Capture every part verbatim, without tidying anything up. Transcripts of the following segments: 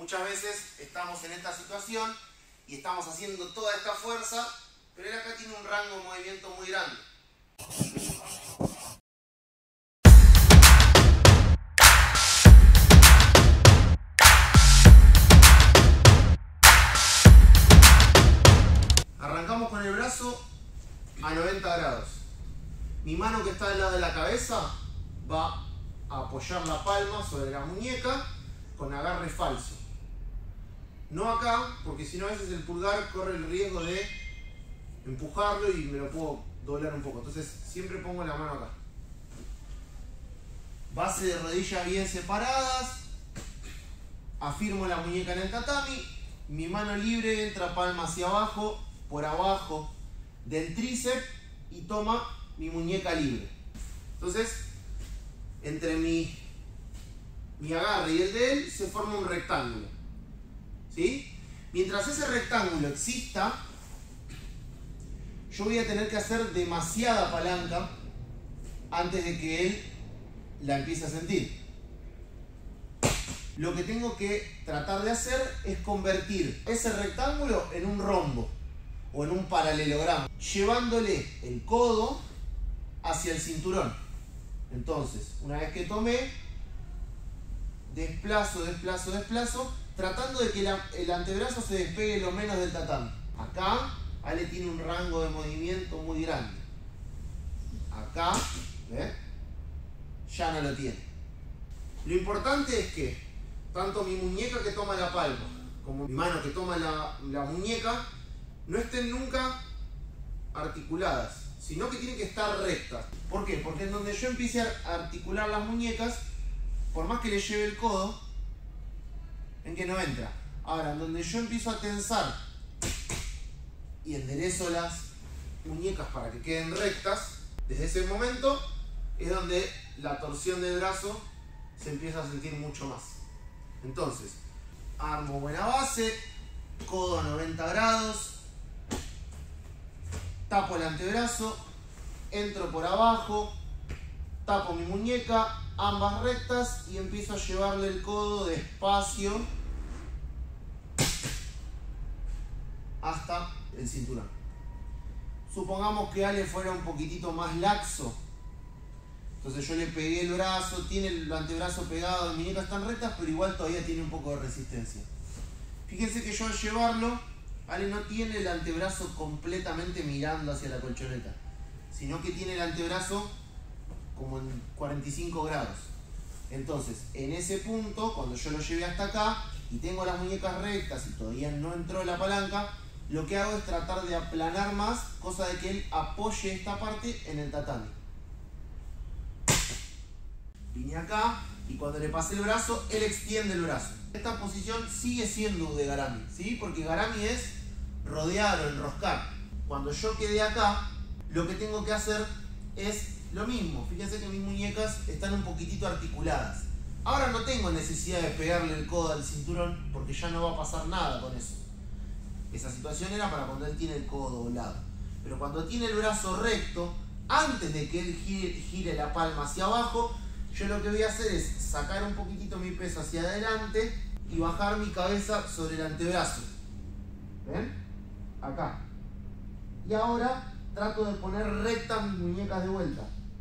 Muchas veces estamos en esta situación y estamos haciendo toda esta fuerza, pero él acá tiene un rango de movimiento muy grande. Arrancamos con el brazo a noventa grados. Mi mano que está del lado de la cabeza va a apoyar la palma sobre la muñeca con agarre falso. No acá, porque si no a veces el pulgar corre el riesgo de empujarlo y me lo puedo doblar un poco. Entonces siempre pongo la mano acá. Base de rodillas bien separadas. Afirmo la muñeca en el tatami. Mi mano libre entra palma hacia abajo, por abajo del tríceps y toma mi muñeca libre. Entonces, entre mi, mi agarre y el de él se forma un rectángulo. ¿Sí? Mientras ese rectángulo exista, yo voy a tener que hacer demasiada palanca antes de que él la empiece a sentir. Lo que tengo que tratar de hacer es convertir ese rectángulo en un rombo o en un paralelogramo, llevándole el codo hacia el cinturón. Entonces, una vez que tomé, desplazo, desplazo, desplazo, tratando de que la, el antebrazo se despegue lo menos del tatami. Acá, Ale tiene un rango de movimiento muy grande. Acá, ¿ves? Ya no lo tiene. Lo importante es que tanto mi muñeca que toma la palma como mi mano que toma la, la muñeca no estén nunca articuladas, sino que tienen que estar rectas. ¿Por qué? Porque en donde yo empiece a articular las muñecas, por más que le lleve el codo, en que no entra. Ahora, en donde yo empiezo a tensar y enderezo las muñecas para que queden rectas, desde ese momento es donde la torsión del brazo se empieza a sentir mucho más. Entonces, armo buena base, codo a noventa grados, tapo el antebrazo, entro por abajo, tapo mi muñeca, ambas rectas, y empiezo a llevarle el codo despacio hasta el cinturón. Supongamos que Ale fuera un poquitito más laxo, entonces yo le pegué el brazo, tiene el antebrazo pegado, las muñecas están rectas, pero igual todavía tiene un poco de resistencia. Fíjense que yo al llevarlo, Ale no tiene el antebrazo completamente mirando hacia la colchoneta, sino que tiene el antebrazo como en cuarenta y cinco grados. Entonces, en ese punto, cuando yo lo llevé hasta acá y tengo las muñecas rectas y todavía no entró la palanca, lo que hago es tratar de aplanar más, cosa de que él apoye esta parte en el tatami. Vine acá y cuando le pasé el brazo, él extiende el brazo. Esta posición sigue siendo Udegarami, ¿sí? Porque Garami es rodear o enroscar. Cuando yo quedé acá, lo que tengo que hacer es lo mismo. Fíjense que mis muñecas están un poquitito articuladas. Ahora no tengo necesidad de pegarle el codo al cinturón porque ya no va a pasar nada con eso. Esa situación era para cuando él tiene el codo doblado. Pero cuando tiene el brazo recto, antes de que él gire, gire la palma hacia abajo, yo lo que voy a hacer es sacar un poquitito mi peso hacia adelante y bajar mi cabeza sobre el antebrazo. ¿Ven? Acá. Y ahora trato de poner rectas mis muñecas de vuelta.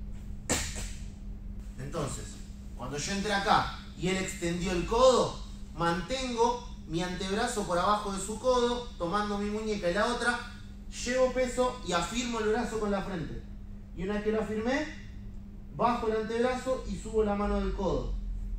Entonces, cuando yo entré acá y él extendió el codo, mantengo mi antebrazo por abajo de su codo, tomando mi muñeca y la otra, llevo peso y afirmo el brazo con la frente. Y una vez que lo afirmé, bajo el antebrazo y subo la mano del codo.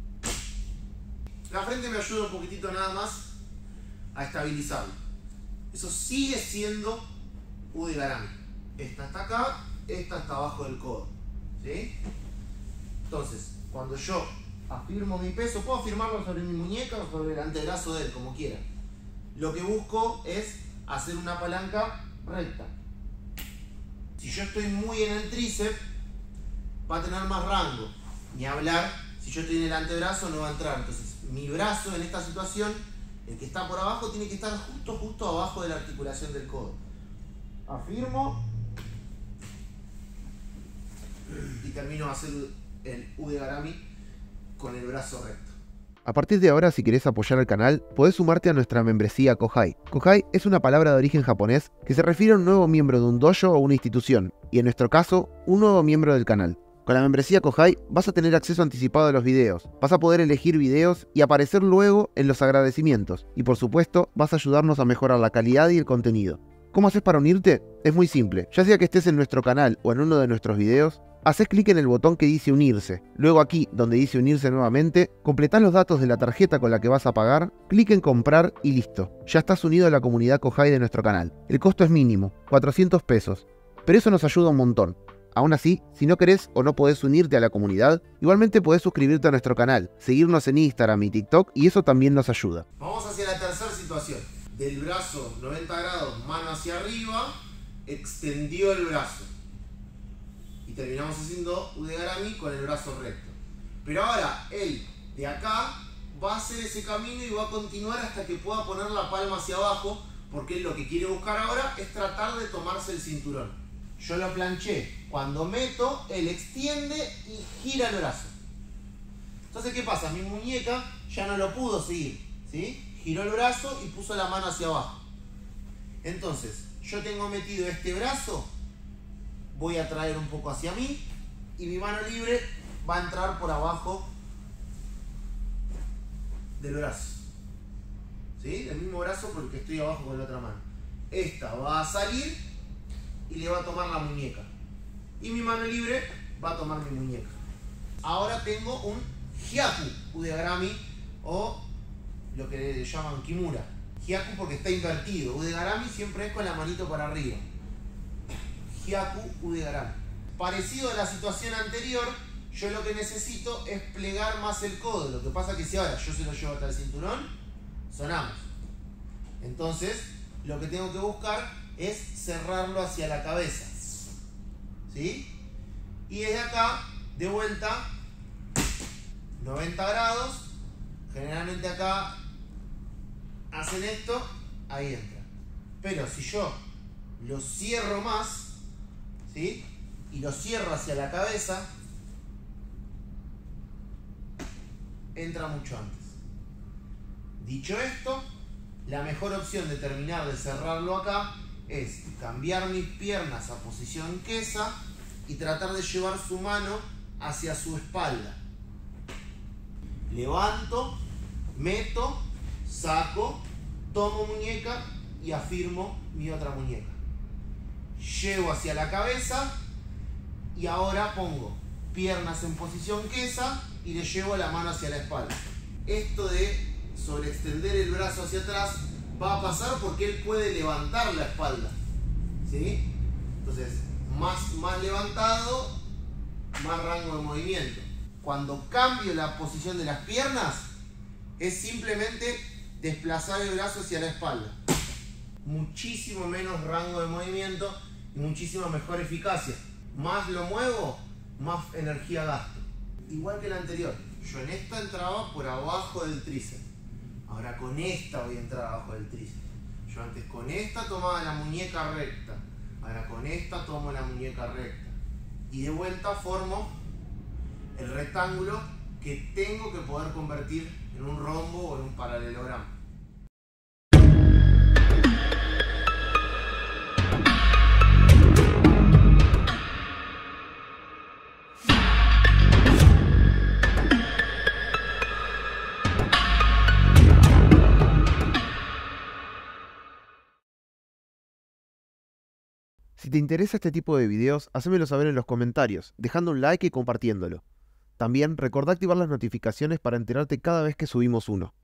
La frente me ayuda un poquitito nada más a estabilizarlo. Eso sigue siendo Udegarami. Esta está acá, esta está abajo del codo. ¿Sí? Entonces, cuando yo afirmo mi peso, puedo afirmarlo sobre mi muñeca o sobre el antebrazo de él, como quiera. Lo que busco es hacer una palanca recta. Si yo estoy muy en el tríceps, va a tener más rango. Ni hablar, si yo estoy en el antebrazo no va a entrar. Entonces, mi brazo en esta situación, el que está por abajo, tiene que estar justo, justo abajo de la articulación del codo. Afirmo y termino de hacer el Udegarami con el brazo recto. A partir de ahora, si querés apoyar al canal, podés sumarte a nuestra membresía Kohai. Kohai es una palabra de origen japonés que se refiere a un nuevo miembro de un dojo o una institución, y en nuestro caso, un nuevo miembro del canal. Con la membresía Kohai vas a tener acceso anticipado a los videos, vas a poder elegir videos y aparecer luego en los agradecimientos, y por supuesto vas a ayudarnos a mejorar la calidad y el contenido. ¿Cómo haces para unirte? Es muy simple, ya sea que estés en nuestro canal o en uno de nuestros videos, haces clic en el botón que dice unirse, luego aquí donde dice unirse nuevamente, completás los datos de la tarjeta con la que vas a pagar, clic en comprar y listo, ya estás unido a la comunidad Kohai de nuestro canal. El costo es mínimo, cuatrocientos pesos, pero eso nos ayuda un montón. Aún así, si no querés o no podés unirte a la comunidad, igualmente podés suscribirte a nuestro canal, seguirnos en Instagram y TikTok y eso también nos ayuda. Vamos hacia la tercera situación. Del brazo noventa grados, mano hacia arriba, extendió el brazo. Y terminamos haciendo Udegarami con el brazo recto. Pero ahora él de acá va a hacer ese camino y va a continuar hasta que pueda poner la palma hacia abajo, porque él lo que quiere buscar ahora es tratar de tomarse el cinturón. Yo lo planché. Cuando meto, él extiende y gira el brazo. Entonces, ¿qué pasa? Mi muñeca ya no lo pudo seguir, ¿sí? Giró el brazo y puso la mano hacia abajo. Entonces, yo tengo metido este brazo, voy a traer un poco hacia mí y mi mano libre va a entrar por abajo del brazo. ¿Sí? Del mismo brazo porque estoy abajo con la otra mano. Esta va a salir y le va a tomar la muñeca. Y mi mano libre va a tomar mi muñeca. Ahora tengo un Hyaku Udegarami o lo que le llaman Kimura. Hyaku porque está invertido. Udegarami siempre es con la manito para arriba. Hyaku Udegarami. Parecido a la situación anterior, yo lo que necesito es plegar más el codo. Lo que pasa es que si ahora yo se lo llevo hasta el cinturón, sonamos. Entonces, lo que tengo que buscar es cerrarlo hacia la cabeza. ¿Sí? Y desde acá, de vuelta, noventa grados. Generalmente acá hacen esto, ahí entra. Pero si yo lo cierro más, ¿sí? Y lo cierro hacia la cabeza, entra mucho antes. Dicho esto, la mejor opción de terminar de cerrarlo acá es cambiar mis piernas a posición quesa y tratar de llevar su mano hacia su espalda. Levanto, meto, saco, tomo muñeca y afirmo mi otra muñeca. Llevo hacia la cabeza y ahora pongo piernas en posición quesa y le llevo la mano hacia la espalda. Esto de sobreextender el brazo hacia atrás va a pasar porque él puede levantar la espalda, ¿sí? Entonces, más, más levantado, más rango de movimiento. Cuando cambio la posición de las piernas, es simplemente desplazar el brazo hacia la espalda. Muchísimo menos rango de movimiento y muchísima mejor eficacia. Más lo muevo, más energía gasto. Igual que la anterior, yo en esta entraba por abajo del tríceps. Ahora con esta voy a entrar abajo del tríceps. Yo antes con esta tomaba la muñeca recta. Ahora con esta tomo la muñeca recta. Y de vuelta formo el rectángulo que tengo que poder convertir en un rombo o en un paralelogramo. Si te interesa este tipo de videos, hacémelo saber en los comentarios, dejando un like y compartiéndolo. También recordá activar las notificaciones para enterarte cada vez que subimos uno.